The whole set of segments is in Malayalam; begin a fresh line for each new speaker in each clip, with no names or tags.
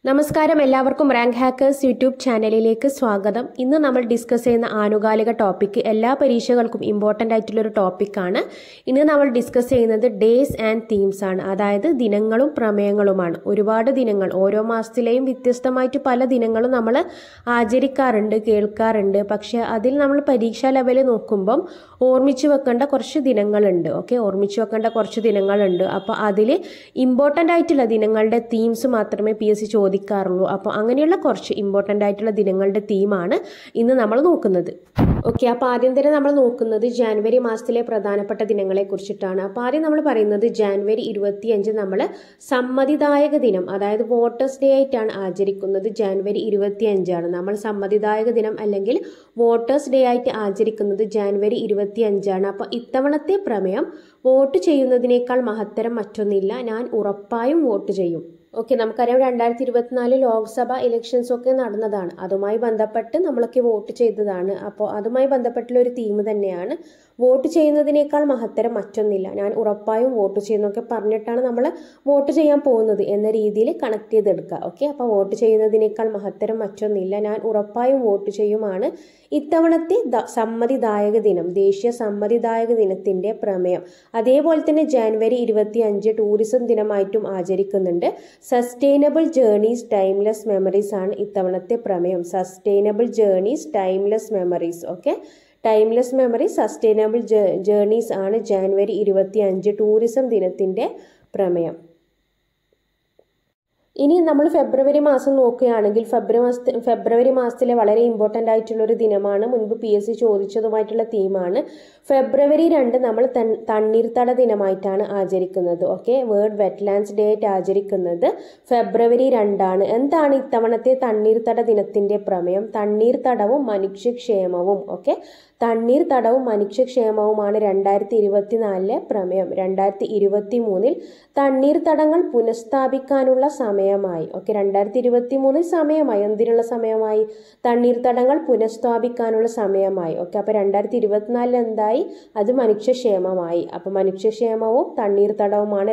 നമസ്കാരം, എല്ലാവർക്കും റാങ്ക് ഹാക്കേഴ്സ് യൂട്യൂബ് ചാനലിലേക്ക് സ്വാഗതം. ഇന്ന് നമ്മൾ ഡിസ്കസ് ചെയ്യുന്ന ആനുകാലിക ടോപ്പിക് എല്ലാ പരീക്ഷകൾക്കും ഇമ്പോർട്ടൻ്റ് ആയിട്ടുള്ളൊരു ടോപ്പിക്കാണ്. ഇന്ന് നമ്മൾ ഡിസ്കസ് ചെയ്യുന്നത് ഡേയ്സ് ആൻഡ് തീംസ് ആണ്, അതായത് ദിനങ്ങളും പ്രമേയങ്ങളുമാണ്. ഒരുപാട് ദിനങ്ങൾ, ഓരോ മാസത്തിലെയും വ്യത്യസ്തമായിട്ട് പല ദിനങ്ങളും നമ്മൾ ആചരിക്കാറുണ്ട്, കേൾക്കാറുണ്ട്. പക്ഷേ അതിൽ നമ്മൾ പരീക്ഷാ ലെവൽ നോക്കുമ്പം ഓർമ്മിച്ച് വെക്കേണ്ട കുറച്ച് ദിനങ്ങളുണ്ട്. ഓർമ്മിച്ച് വെക്കേണ്ട കുറച്ച് ദിനങ്ങളുണ്ട്. അപ്പോൾ അതിൽ ഇമ്പോർട്ടൻ്റ് ആയിട്ടുള്ള ദിനങ്ങളുടെ തീംസ് മാത്രമേ PSC ചോദിക്കാറുള്ളൂ. അപ്പോൾ അങ്ങനെയുള്ള കുറച്ച് ഇമ്പോർട്ടൻ്റ് ആയിട്ടുള്ള ദിനങ്ങളുടെ തീമാണ് ഇന്ന് നമ്മൾ നോക്കുന്നത്. അപ്പോൾ ആദ്യം തന്നെ നമ്മൾ നോക്കുന്നത് ജാനുവരി മാസത്തിലെ പ്രധാനപ്പെട്ട ദിനങ്ങളെ കുറിച്ചിട്ടാണ്. അപ്പോൾ ആദ്യം നമ്മൾ പറയുന്നത് ജാനുവരി 25 നമ്മൾ സമ്മതിദായക ദിനം, അതായത് വോട്ടേഴ്സ് ഡേ ആയിട്ടാണ് ആചരിക്കുന്നത്. ജാനുവരി 25 നമ്മൾ സമ്മതിദായക ദിനം അല്ലെങ്കിൽ വോട്ടേഴ്സ് ഡേ ആയിട്ട് ആചരിക്കുന്നത് ജാനുവരി 25. അപ്പോൾ ഇത്തവണത്തെ പ്രമേയം വോട്ട് ചെയ്യുന്നതിനേക്കാൾ മഹത്തരം മറ്റൊന്നില്ല, ഞാൻ ഉറപ്പായും വോട്ട് ചെയ്യും. നമുക്കറിയാം 2024 ലോക്സഭ ഇലക്ഷൻസ് ഒക്കെ നടന്നതാണ്. അതുമായി ബന്ധപ്പെട്ട് നമ്മളൊക്കെ വോട്ട് ചെയ്തതാണ്. അപ്പോൾ അതുമായി ബന്ധപ്പെട്ടുള്ള ഒരു തീം തന്നെയാണ് വോട്ട് ചെയ്യുന്നതിനേക്കാൾ മഹത്തരം മറ്റൊന്നില്ല, ഞാൻ ഉറപ്പായും വോട്ട് ചെയ്യുന്നൊക്കെ പറഞ്ഞിട്ടാണ് നമ്മൾ വോട്ട് ചെയ്യാൻ പോകുന്നത് എന്ന രീതിയിൽ കണക്ട് ചെയ്തെടുക്കുക. അപ്പോൾ വോട്ട് ചെയ്യുന്നതിനേക്കാൾ മഹത്തരം മറ്റൊന്നില്ല, ഞാൻ ഉറപ്പായും വോട്ട് ചെയ്യുമാണ് ഇത്തവണത്തെ സമ്മതിദായക ദിനം, ദേശീയ സമ്മതിദായക ദിനത്തിൻ്റെ പ്രമേയം. അതേപോലെ തന്നെ ജാനുവരി 25 ടൂറിസം ദിനമായിട്ടും ആചരിക്കുന്നുണ്ട്. സസ്റ്റൈനബിൾ ജേർണീസ് ടൈംലെസ് മെമ്മറീസ് ആണ് ഇത്തവണത്തെ പ്രമേയം. Sustainable journeys timeless memories. Timeless memory, sustainable journeys ആണ് ജാനുവരി 25 ടൂറിസം ദിനത്തിൻ്റെ പ്രമേയം. ഇനി നമ്മൾ ഫെബ്രുവരി മാസം നോക്കുകയാണെങ്കിൽ ഫെബ്രുവരി മാസത്തിലെ വളരെ ഇമ്പോർട്ടൻ്റ് ആയിട്ടുള്ളൊരു ദിനമാണ്, മുൻപ് PSC ചോദിച്ചതുമായിട്ടുള്ള തീമാണ്. ഫെബ്രുവരി 2 നമ്മൾ തണ്ണീർത്തട ദിനമായിട്ടാണ് ആചരിക്കുന്നത്. വേൾഡ് വെറ്റ്ലാൻഡ്സ് ഡേ ആയിട്ട് ആചരിക്കുന്നത് ഫെബ്രുവരി 2. എന്താണ് ഇത്തവണത്തെ തണ്ണീർത്തട ദിനത്തിൻ്റെ പ്രമേയം? തണ്ണീർത്തടവും മനുഷ്യക്ഷേമവും. തണ്ണീർത്തടവും മനുഷ്യക്ഷേമവുമാണ് 2024 പ്രമേയം. 2023 തണ്ണീർത്തടങ്ങൾ പുനഃസ്ഥാപിക്കാനുള്ള സമയമായി. 2023 സമയമായി. എന്തിനുള്ള സമയമായി? തണ്ണീർത്തടങ്ങൾ പുനഃസ്ഥാപിക്കാനുള്ള സമയമായി. അപ്പോൾ 2024 എന്തായി? അത് മനുഷ്യക്ഷേമമായി. അപ്പോൾ മനുഷ്യക്ഷേമവും തണ്ണീർത്തടവുമാണ്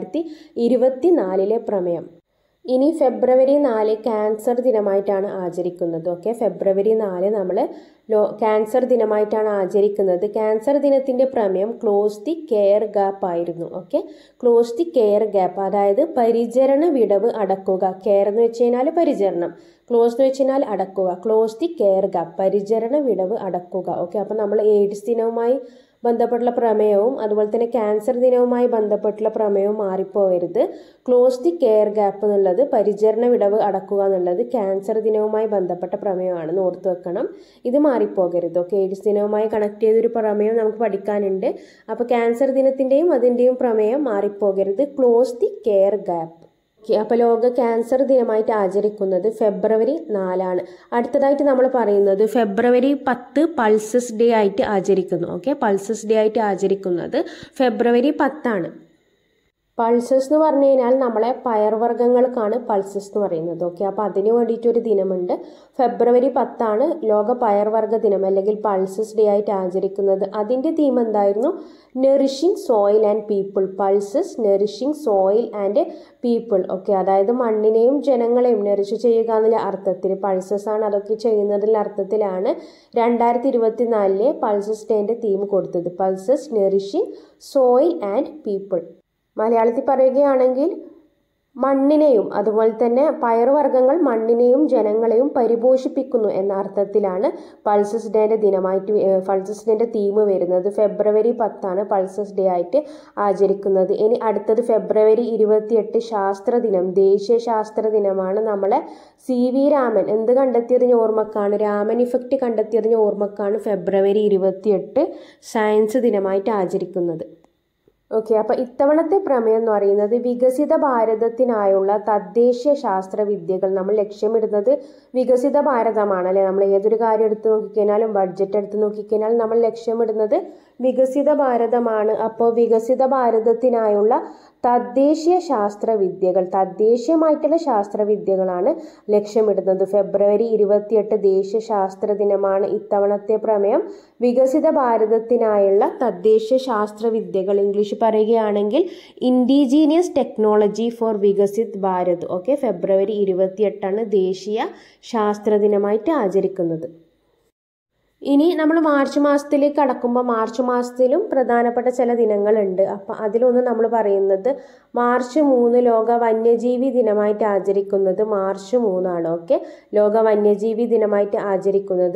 2024 പ്രമേയം. ഇനി ഫെബ്രുവരി 4 ക്യാൻസർ ദിനമായിട്ടാണ് ആചരിക്കുന്നത്. ഫെബ്രുവരി 4 നമ്മൾ ക്യാൻസർ ദിനമായിട്ടാണ് ആചരിക്കുന്നത്. ക്യാൻസർ ദിനത്തിൻ്റെ പ്രമേയം ക്ലോസ് ദി കെയർ ഗ്യാപ്പ് ആയിരുന്നു. ക്ലോസ് ദി കെയർ ഗ്യാപ്പ്, അതായത് പരിചരണ വിടവ് അടക്കുക. കെയർ എന്ന് വെച്ച് കഴിഞ്ഞാൽ പരിചരണം, ക്ലോസ് എന്ന് വെച്ച് കഴിഞ്ഞാൽ അടക്കുക. ക്ലോസ് ദി കെയർ ഗ്യാപ്പ്, പരിചരണ വിടവ് അടക്കുക. അപ്പോൾ നമ്മൾ എയ്ഡ്സ് ദിനവുമായി ബന്ധപ്പെട്ടുള്ള പ്രമേയവും അതുപോലെ തന്നെ ക്യാൻസർ ദിനവുമായി ബന്ധപ്പെട്ടുള്ള പ്രമേയവും മാറിപ്പോകരുത്. ക്ലോസ് ദി കെയർ ഗ്യാപ്പ് എന്നുള്ളത്, പരിചരണ വിടവ് അടക്കുക എന്നുള്ളത് ക്യാൻസർ ദിനവുമായി ബന്ധപ്പെട്ട പ്രമേയമാണ്, ഓർത്ത് വെക്കണം. ഇത് മാറിപ്പോകരുത്. എയ്ഡ്സ് ദിനവുമായി കണക്ട് ചെയ്തൊരു പ്രമേയം നമുക്ക് പഠിക്കാനുണ്ട്. അപ്പോൾ ക്യാൻസർ ദിനത്തിൻ്റെയും അതിൻ്റെയും പ്രമേയം മാറിപ്പോകരുത്, ക്ലോസ് ദി കെയർ ഗ്യാപ്പ്. അപ്പോൾ ലോക ക്യാൻസർ ദിനമായിട്ട് ആചരിക്കുന്നത് ഫെബ്രുവരി 4. അടുത്തതായിട്ട് നമ്മൾ പറയുന്നത് ഫെബ്രുവരി 10 പൾസസ് ഡേ ആയിട്ട് ആചരിക്കുന്നു. പൾസസ് ഡേ ആയിട്ട് ആചരിക്കുന്നത് ഫെബ്രുവരി 10. പൾസസ് എന്ന് പറഞ്ഞു കഴിഞ്ഞാൽ നമ്മളെ പയർവർഗ്ഗങ്ങൾക്കാണ് പൾസസ് എന്ന് പറയുന്നത്. അപ്പോൾ അതിന് വേണ്ടിയിട്ടൊരു ദിനമുണ്ട്. ഫെബ്രുവരി 10 ലോക പയർവർഗ്ഗ ദിനം അല്ലെങ്കിൽ പൾസസ് ഡേ ആയിട്ട് ആചരിക്കുന്നത്. അതിൻ്റെ തീം എന്തായിരുന്നു? Nourishing soil and people. Pulses nourishing soil and people. അതായത് മണ്ണിനെയും ജനങ്ങളെയും നറിഷ് ചെയ്യുക എന്നുള്ള അർത്ഥത്തിൽ പൾസസ് ആണ് അതൊക്കെ ചെയ്യുന്നതിൻ്റെ അർത്ഥത്തിലാണ് 2024 പൾസസ് ഡേൻ്റെ തീം കൊടുത്തത്. Pulses nourishing soil and people. മലയാളത്തിൽ പറയുകയാണെങ്കിൽ മണ്ണിനെയും അതുപോലെ തന്നെ പയറുവർഗ്ഗങ്ങൾ മണ്ണിനെയും ജനങ്ങളെയും പരിപോഷിപ്പിക്കുന്നു എന്ന അർത്ഥത്തിലാണ് പൾസസ് ഡേൻ്റെ ദിനമായിട്ട് പൾസസ് ഡേൻ്റെ തീം വരുന്നത്. ഫെബ്രുവരി 10 പൾസസ് ഡേ ആയിട്ട് ആചരിക്കുന്നത്. ഇനി അടുത്തത് ഫെബ്രുവരി 28 ശാസ്ത്ര ദിനം, ദേശീയ ശാസ്ത്ര ദിനമാണ്. നമ്മളെ CV രാമൻ എന്ത് കണ്ടെത്തിയതിന് ഓർമ്മക്കാണ്? രാമൻ ഇഫക്റ്റ് കണ്ടെത്തിയതിന് ഓർമ്മക്കാണ് ഫെബ്രുവരി 28 സയൻസ് ദിനമായിട്ട് ആചരിക്കുന്നത്. അപ്പോൾ ഇത്തവണത്തെ പ്രമേയം എന്ന് പറയുന്നത് വികസിത ഭാരതത്തിനായുള്ള തദ്ദേശീയ ശാസ്ത്രവിദ്യകൾ. നമ്മൾ ലക്ഷ്യമിടുന്നത് വികസിത ഭാരതമാണ് അല്ലേ? നമ്മൾ ഏതൊരു കാര്യം എടുത്ത് നോക്കിക്കഴിഞ്ഞാലും ബഡ്ജറ്റ് എടുത്ത് നോക്കിക്കഴിഞ്ഞാൽ നമ്മൾ ലക്ഷ്യമിടുന്നത് വികസിത ഭാരതമാണ്. അപ്പോൾ വികസിത ഭാരതത്തിനായുള്ള തദ്ദേശീയ ശാസ്ത്രവിദ്യകൾ, തദ്ദേശീയമായിട്ടുള്ള ശാസ്ത്രവിദ്യകളാണ് ലക്ഷ്യമിടുന്നത്. ഫെബ്രുവരി 28 ദേശീയ ശാസ്ത്ര ദിനമാണ് ഇത്തവണത്തെ പ്രമേയം. വികസിത ഭാരതത്തിനായുള്ള തദ്ദേശ ശാസ്ത്രവിദ്യകൾ, ഇംഗ്ലീഷ് പറയുകയാണെങ്കിൽ indigenous technology for Viksit Bharat. Okay, ഫെബ്രുവരി 28 ദേശീയ ശാസ്ത്ര ദിനമായിട്ട് ആചരിക്കുന്നത്. ഇനി നമ്മൾ മാർച്ച് മാസത്തിലേക്ക് കടക്കുമ്പോൾ മാർച്ച് മാസത്തിലും പ്രധാനപ്പെട്ട ചില ദിനങ്ങളുണ്ട്. അപ്പം അതിലൊന്ന് നമ്മൾ പറയുന്നത് മാർച്ച് 3 ലോക വന്യജീവി ദിനമായിട്ട് ആചരിക്കുന്നത് മാർച്ച് 3. ഓക്കെ, ലോക വന്യജീവി ദിനമായിട്ട് ആചരിക്കുന്നത്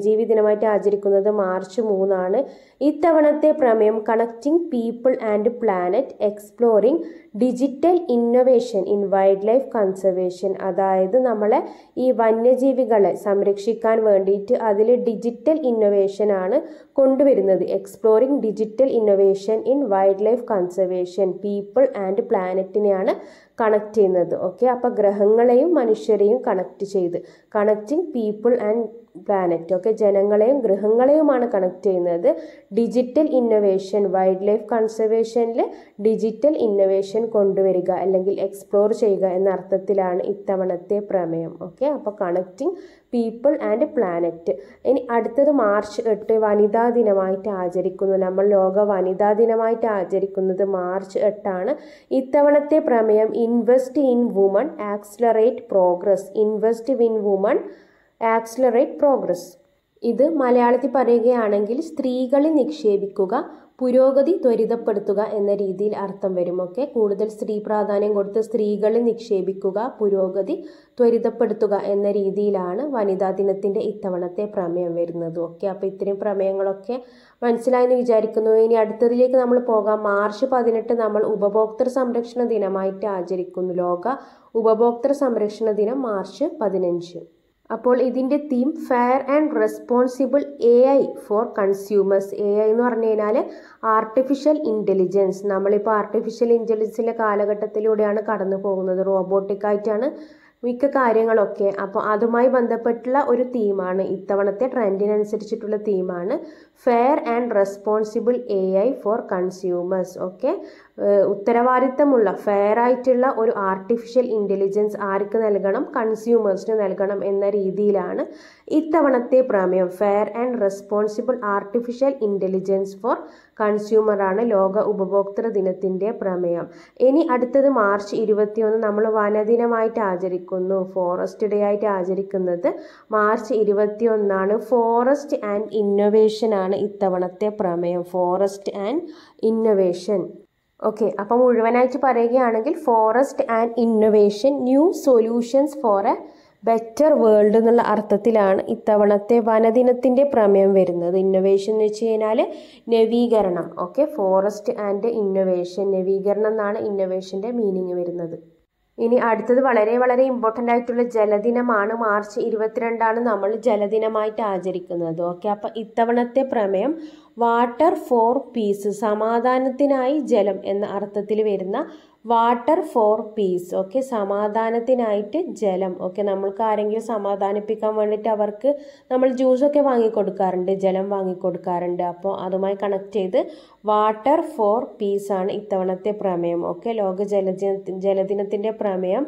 മാർച്ച് 3. ഇത്തവണത്തെ പ്രമേയം connecting people and planet exploring digital innovation in wildlife conservation. അതായത് നമ്മളെ ഈ വന്യജീവികളെ സംരക്ഷിക്കാൻ വേണ്ടിയിട്ട് അതിൽ ഡിജിറ്റൽ ഇന്നൊവേഷൻ ആണ് കൊണ്ടുവരുന്നത്. Exploring digital innovation in wildlife conservation people and പ്ലാനറ്റിനെയാണ് കണക്ട് ചെയ്യുന്നത്. ഓക്കെ, അപ്പോൾ ഗ്രഹങ്ങളെയും മനുഷ്യരെയും കണക്ട് ചെയ്ത് connecting people and planet. Okay, ജനങ്ങളെയും ഗ്രഹങ്ങളെയുമാണ് കണക്ട് ചെയ്യുന്നത്. ഡിജിറ്റൽ ഇന്നൊവേഷൻ വൈൽഡ് ലൈഫ് കൺസർവേഷനിൽ ഡിജിറ്റൽ ഇന്നൊവേഷൻ കൊണ്ടുവരിക അല്ലെങ്കിൽ എക്സ്പ്ലോർ ചെയ്യുക എന്ന അർത്ഥത്തിലാണ് ഇത്തവണത്തെ പ്രമേയം. ഓക്കെ, അപ്പോൾ കണക്റ്റിംഗ് പീപ്പിൾ ആൻഡ് പ്ലാനറ്റ്. ഇനി അടുത്തത് മാർച്ച് 8 വനിതാ ദിനമായിട്ട് ആചരിക്കുന്നു. നമ്മൾ ലോക വനിതാ ദിനമായിട്ട് ആചരിക്കുന്നത് മാർച്ച് 8. ഇത്തവണത്തെ പ്രമേയം invest in woman accelerate progress. Invest in woman accelerate progress. ഇത് മലയാളത്തിൽ പറയുകയാണെങ്കിൽ സ്ത്രീകളിൽ നിക്ഷേപിക്കുക, പുരോഗതി ത്വരിതപ്പെടുത്തുക എന്ന രീതിയിൽ അർത്ഥം വരും. ഓക്കെ, കൂടുതൽ സ്ത്രീ പ്രാധാന്യം കൊടുത്ത് സ്ത്രീകളിൽ നിക്ഷേപിക്കുക, പുരോഗതി ത്വരിതപ്പെടുത്തുക എന്ന രീതിയിലാണ് വനിതാ ദിനത്തിൻ്റെ ഇത്തവണത്തെ പ്രമേയം വരുന്നത്. ഓക്കെ, അപ്പോൾ ഇത്രയും പ്രമേയങ്ങളൊക്കെ മനസ്സിലായെന്ന് വിചാരിക്കുന്നു. ഇനി അടുത്തതിലേക്ക് നമ്മൾ പോകാം. മാർച്ച് 18 നമ്മൾ ഉപഭോക്തൃ സംരക്ഷണ ദിനമായിട്ട് ആചരിക്കുന്നു. ലോക ഉപഭോക്തൃ സംരക്ഷണ ദിനം മാർച്ച് 15. അപ്പോൾ ഇതിൻ്റെ theme fair and responsible AI for consumers. AI എന്ന് പറഞ്ഞു കഴിഞ്ഞാൽ ആർട്ടിഫിഷ്യൽ ഇൻ്റലിജൻസ്. നമ്മളിപ്പോൾ ആർട്ടിഫിഷ്യൽ ഇൻ്റലിജൻസിൻ്റെ കാലഘട്ടത്തിലൂടെയാണ് കടന്നു പോകുന്നത്. റോബോട്ടിക്കായിട്ടാണ് മിക്ക കാര്യങ്ങളൊക്കെ. അപ്പോൾ അതുമായി ബന്ധപ്പെട്ടുള്ള ഒരു തീമാണ് ഇത്തവണത്തെ ട്രെൻഡിനനുസരിച്ചിട്ടുള്ള തീമാണ് fair and responsible AI for consumers. Okay, ഉത്തരവാദിത്തമുള്ള ഫെയർ ആയിട്ടുള്ള ഒരു ആർട്ടിഫിഷ്യൽ ഇൻ്റലിജൻസ് ആർക്ക് നൽകണം? കൺസ്യൂമേഴ്സിന് നൽകണം എന്ന രീതിയിലാണ് ഇത്തവണത്തെ പ്രമേയം. Fair and responsible artificial intelligence for കൺസ്യൂമറാണ് ലോക ഉപഭോക്തൃ ദിനത്തിൻ്റെ പ്രമേയം. ഇനി അടുത്തത് മാർച്ച് 21 നമ്മൾ വനദിനമായിട്ട് ആചരിക്കുന്നു. ഫോറസ്റ്റ് ഡേ ആയിട്ട് ആചരിക്കുന്നത് മാർച്ച് 21. ഫോറസ്റ്റ് ആൻഡ് ഇന്നൊവേഷൻ ആണ് ഇത്തവണത്തെ പ്രമേയം. Forest and innovation. ഓക്കെ, അപ്പം മുഴുവനായിട്ട് പറയുകയാണെങ്കിൽ forest and innovation new solutions for a better world എന്നുള്ള അർത്ഥത്തിലാണ് ഇത്തവണത്തെ വനദിനത്തിൻ്റെ പ്രമേയം വരുന്നത്. ഇന്നൊവേഷൻ എന്ന് വെച്ച് കഴിഞ്ഞാൽ നവീകരണം. ഓക്കെ, ഫോറസ്റ്റ് ആൻഡ് ഇന്നൊവേഷൻ, നവീകരണം എന്നാണ് ഇന്നൊവേഷൻ്റെ മീനിങ് വരുന്നത്. ഇനി അടുത്തത് വളരെ വളരെ ഇമ്പോർട്ടൻ്റ് ആയിട്ടുള്ള ജലദിനമാണ്. മാർച്ച് 22 നമ്മൾ ജലദിനമായിട്ട് ആചരിക്കുന്നത്. ഓക്കെ, അപ്പം ഇത്തവണത്തെ പ്രമേയം വാട്ടർ ഫോർ പീസ്, സമാധാനത്തിനായി ജലം എന്ന അർത്ഥത്തിൽ വരുന്ന വാട്ടർ ഫോർ പീസ്. ഓക്കെ, സമാധാനത്തിനായിട്ട് ജലം. ഓക്കെ, നമ്മൾക്ക് ആരെങ്കിലും സമാധാനിപ്പിക്കാൻ വേണ്ടിയിട്ട് അവർക്ക് നമ്മൾ ജ്യൂസൊക്കെ വാങ്ങിക്കൊടുക്കാറുണ്ട്, ജലം വാങ്ങിക്കൊടുക്കാറുണ്ട്. അപ്പോൾ അതുമായി കണക്ട് ചെയ്ത് വാട്ടർ ഫോർ പീസ് ആണ് ഇത്തവണത്തെ പ്രമേയം. ഓക്കെ, ലോക ജലദിനത്തിൻ്റെ പ്രമേയം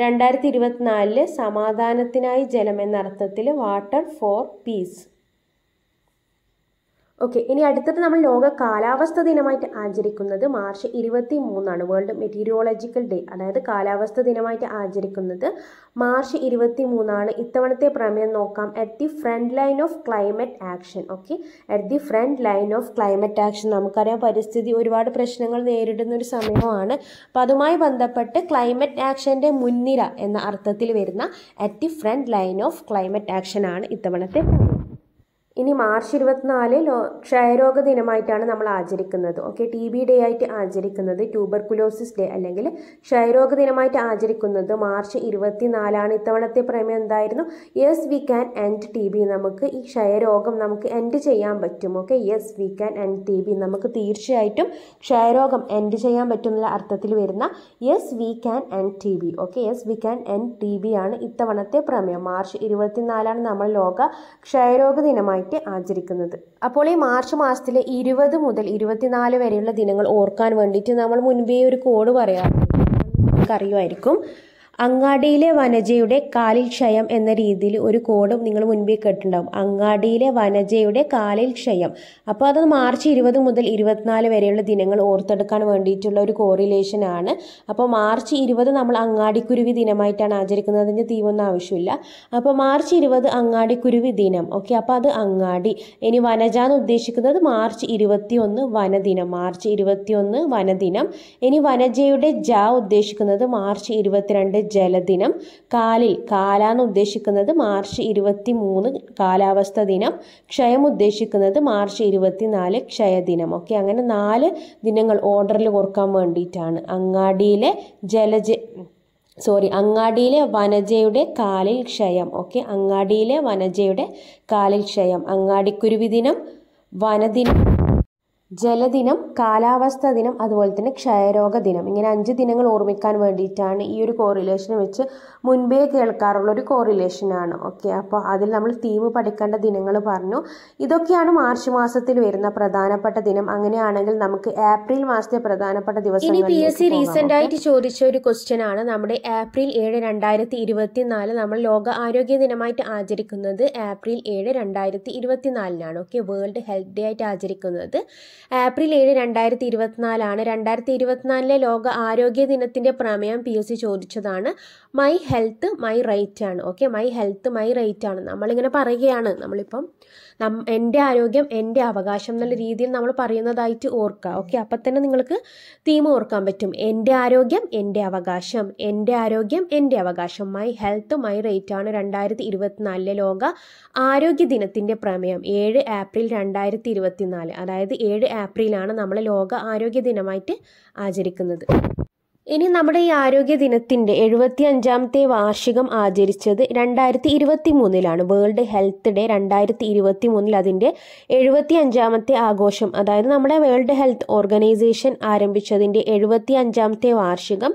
2024 സമാധാനത്തിനായി ജലം എന്ന അർത്ഥത്തിൽ വാട്ടർ ഫോർ പീസ്. ഓക്കെ, ഇനി അടുത്തത് നമ്മൾ ലോക കാലാവസ്ഥ ദിനമായിട്ട് ആചരിക്കുന്നത് മാർച്ച് 23 വേൾഡ് മെറ്റീരിയോളജിക്കൽ ഡേ, അതായത് കാലാവസ്ഥ ദിനമായിട്ട് ആചരിക്കുന്നത് മാർച്ച് 23. ഇത്തവണത്തെ പ്രമേയം നോക്കാം. At the front line of climate action. Okay, at the front line of climate action. നമുക്കറിയാം പരിസ്ഥിതി ഒരുപാട് പ്രശ്നങ്ങൾ നേരിടുന്ന ഒരു സമയമാണ്. അപ്പോൾ അതുമായി ബന്ധപ്പെട്ട് ക്ലൈമറ്റ് ആക്ഷൻ്റെ മുൻനിര എന്ന അർത്ഥത്തിൽ വരുന്ന at the front line of climate action ആണ് ഇത്തവണത്തെ. ഇനി മാർച്ച് 24 ക്ഷയരോഗ ദിനമായിട്ടാണ് നമ്മൾ ആചരിക്കുന്നത്. ഓക്കെ, TB ഡേ ആയിട്ട് ആചരിക്കുന്നത്, ട്യൂബർകുലോസിസ് ഡേ അല്ലെങ്കിൽ ക്ഷയരോഗ ദിനമായിട്ട് ആചരിക്കുന്നത് മാർച്ച് 24. ഇത്തവണത്തെ പ്രമേയം എന്തായിരുന്നു? Yes we can end TB. നമുക്ക് ഈ ക്ഷയരോഗം നമുക്ക് എൻഡ് ചെയ്യാൻ പറ്റും. Okay, yes we can end TB. നമുക്ക് തീർച്ചയായിട്ടും ക്ഷയരോഗം എൻഡ് ചെയ്യാൻ പറ്റും എന്നുള്ള അർത്ഥത്തിൽ വരുന്ന yes we can end TB. Okay, yes we can end TB ആണ് ഇത്തവണത്തെ പ്രമേയം. മാർച്ച് 24 നമ്മൾ ലോക ക്ഷയരോഗ ദിനമായിട്ട് ആചരിക്കുന്നത്. അപ്പോൾ ഈ മാർച്ച് മാസത്തിലെ 20 മുതൽ 24 വരെയുള്ള ദിനങ്ങൾ ഓർക്കാൻ വേണ്ടിയിട്ട് നമ്മൾ മുൻപേ ഒരു കോഡ് പറയാറുണ്ട്, നിങ്ങൾക്ക് അറിയുമായിരിക്കും. അങ്ങാടിയിലെ വനജയുടെ കാലിൽ ക്ഷയം എന്ന രീതിയിൽ ഒരു കോഡും നിങ്ങൾ മുൻപേ കേട്ടിട്ടുണ്ടാവും. അങ്ങാടിയിലെ വനജയുടെ കാലിൽ ക്ഷയം. അപ്പോൾ അത് മാർച്ച് 20 മുതൽ 24 വരെയുള്ള ദിനങ്ങൾ ഓർത്തെടുക്കാൻ വേണ്ടിയിട്ടുള്ള ഒരു കോറിലേഷൻ ആണ്. അപ്പോൾ മാർച്ച് 20 നമ്മൾ അങ്ങാടിക്കുരുവി ദിനമായിട്ടാണ് ആചരിക്കുന്നത്. അതിൻ്റെ തീമൊന്നും ആവശ്യമില്ല. അപ്പോൾ മാർച്ച് 20 അങ്ങാടിക്കുരുവി ദിനം. ഓക്കെ, അപ്പോൾ അത് അങ്ങാടി. ഇനി വനജ എന്ന് ഉദ്ദേശിക്കുന്നത് മാർച്ച് 21 വനദിനം. മാർച്ച് 21 വനദിനം. ഇനി വനജയുടെ ജ ഉദ്ദേശിക്കുന്നത് മാർച്ച് 22 ജലദിനം. കാലിൽ കാലാന്ന് ഉദ്ദേശിക്കുന്നത് മാർച്ച് 23 കാലാവസ്ഥ ദിനം. ക്ഷയം ഉദ്ദേശിക്കുന്നത് മാർച്ച് 24 ക്ഷയദിനം. ഓക്കെ, അങ്ങനെ 4 ദിനങ്ങൾ ഓർഡറിൽ ഓർക്കാൻ വേണ്ടിയിട്ടാണ്. അങ്ങാടിയിലെ വനജയുടെ കാലിൽ ക്ഷയം. ഓക്കെ, അങ്ങാടിയിലെ വനജയുടെ കാലിൽ ക്ഷയം. അങ്ങാടിക്കുരുവി ദിനം, വനദിനം, ജലദിനം, കാലാവസ്ഥ ദിനം, അതുപോലെ തന്നെ ക്ഷയരോഗ ദിനം. ഇങ്ങനെ 5 ദിനങ്ങൾ ഓർമ്മിക്കാൻ വേണ്ടിയിട്ടാണ് ഈ ഒരു കോറിലേഷൻ വെച്ച് മുൻപേ കേൾക്കാറുള്ള ഒരു കോറിലേഷനാണ്. ഓക്കെ, അപ്പോൾ അതിൽ നമ്മൾ തീം പഠിക്കേണ്ട ദിനങ്ങൾ പറഞ്ഞു. ഇതൊക്കെയാണ് മാർച്ച് മാസത്തിൽ വരുന്ന പ്രധാനപ്പെട്ട ദിനം. അങ്ങനെയാണെങ്കിൽ നമുക്ക് ഏപ്രിൽ മാസത്തെ പ്രധാനപ്പെട്ട ദിവസം. ഇനി PSC റീസെന്റ് ആയിട്ട് ചോദിച്ച ഒരു ക്വസ്റ്റ്യൻ ആണ്. നമ്മുടെ ഏപ്രിൽ 7 2024 നമ്മൾ ലോക ആരോഗ്യ ദിനമായിട്ട് ആചരിക്കുന്നത് April 7 2024 okay, world health day ആയിട്ട് ആചരിക്കുന്നത് ഏപ്രിൽ 7 2024 2024 ലോക ആരോഗ്യ ദിനത്തിന്റെ പ്രമേയം PSC ചോദിച്ചതാണ്. മൈ ഹെൽത്ത് മൈ റൈറ്റ് ആണ്. Okay, my health my right ആണ്. നമ്മളിങ്ങനെ പറയുകയാണ്. നമ്മളിപ്പം എൻ്റെ ആരോഗ്യം എൻ്റെ അവകാശം എന്നുള്ള രീതിയിൽ നമ്മൾ പറയുന്നതായിട്ട് ഓർക്കുക. ഓക്കെ, അപ്പം തന്നെ നിങ്ങൾക്ക് തീം ഓർക്കാൻ പറ്റും. എൻ്റെ ആരോഗ്യം എൻ്റെ അവകാശം, എൻ്റെ ആരോഗ്യം എൻ്റെ അവകാശം. മൈ ഹെൽത്ത് മൈ റൈറ്റ് ആണ് 2024 ലോക ആരോഗ്യ ദിനത്തിന്റെ പ്രമേയം. 7 ഏപ്രിൽ 2024, അതായത് 7 ഏപ്രിലാണ് നമ്മൾ ലോക ആരോഗ്യ ദിനമായിട്ട് ആചരിക്കുന്നത്. ഇനി നമ്മുടെ ഈ ആരോഗ്യ ദിനത്തിന്റെ 75ാമത്തെ വാർഷികം ആചരിച്ചത് 2023 വേൾഡ് ഹെൽത്ത് ഡേ 2023 അതിന്റെ 75ാമത്തെ ആഘോഷം, അതായത് നമ്മുടെ വേൾഡ് ഹെൽത്ത് ഓർഗനൈസേഷൻ ആരംഭിച്ചതിന്റെ 75ാമത്തെ വാർഷികം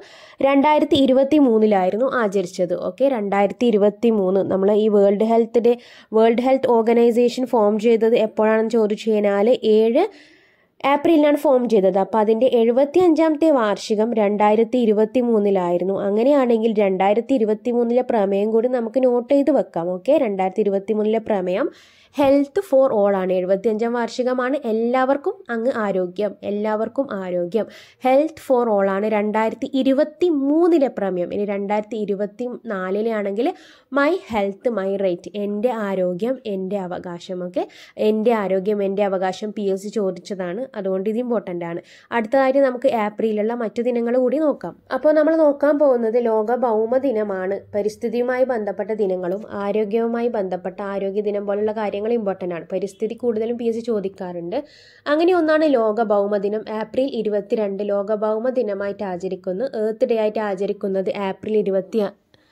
2023 ആചരിച്ചത്. ഓക്കെ, 2023 നമ്മൾ ഈ വേൾഡ് ഹെൽത്ത് ഓർഗനൈസേഷൻ ഫോം ചെയ്തത് എപ്പോഴാണെന്ന് ചോദിച്ചു കഴിഞ്ഞാൽ 7 ഏപ്രിലാണ് ഫോം ചെയ്തത്. അപ്പോൾ അതിൻ്റെ 75ാമത്തെ വാർഷികം 2023 അങ്ങനെയാണെങ്കിൽ 2023 പ്രമേയം കൂടി നമുക്ക് നോട്ട് ചെയ്ത് വെക്കാം. ഓക്കെ, 2023 പ്രമേയം ഹെൽത്ത് ഫോർ ഓൾ ആണ്. 75ാം വാർഷികമാണ്. എല്ലാവർക്കും അങ്ങ് ആരോഗ്യം, എല്ലാവർക്കും ആരോഗ്യം. ഹെൽത്ത് ഫോർ ഓൾ ആണ് 2023 പ്രമേയം. ഇനി 2024 ആണെങ്കിൽ മൈ ഹെൽത്ത് മൈ റൈറ്റ്, എൻ്റെ ആരോഗ്യം എൻ്റെ അവകാശം. ഓക്കെ, എൻ്റെ ആരോഗ്യം എൻ്റെ അവകാശം PSC ചോദിച്ചതാണ്. അതുകൊണ്ട് ഇത് ഇമ്പോർട്ടൻ്റ് ആണ്. അടുത്തതായിട്ട് നമുക്ക് ഏപ്രിലുള്ള മറ്റു ദിനങ്ങൾ കൂടി നോക്കാം. അപ്പോൾ നമ്മൾ നോക്കാൻ പോകുന്നത് ലോക ഭൗമ ദിനമാണ്. പരിസ്ഥിതിയുമായി ബന്ധപ്പെട്ട ദിനങ്ങളും ആരോഗ്യവുമായി ബന്ധപ്പെട്ട ആരോഗ്യ ദിനം പോലുള്ള കാര്യങ്ങൾ ഇമ്പോർട്ടൻ്റ് ആണ്. പരിസ്ഥിതി കൂടുതലും PSC ചോദിക്കാറുണ്ട്. അങ്ങനെ ഒന്നാണ് ലോക ഭൗമദിനം. ഏപ്രിൽ 22 ലോക ഭൗമ ദിനമായിട്ട് ആചരിക്കുന്നു. എർത്ത് ഡേ ആയിട്ട് ആചരിക്കുന്നത് ഏപ്രിൽ 22.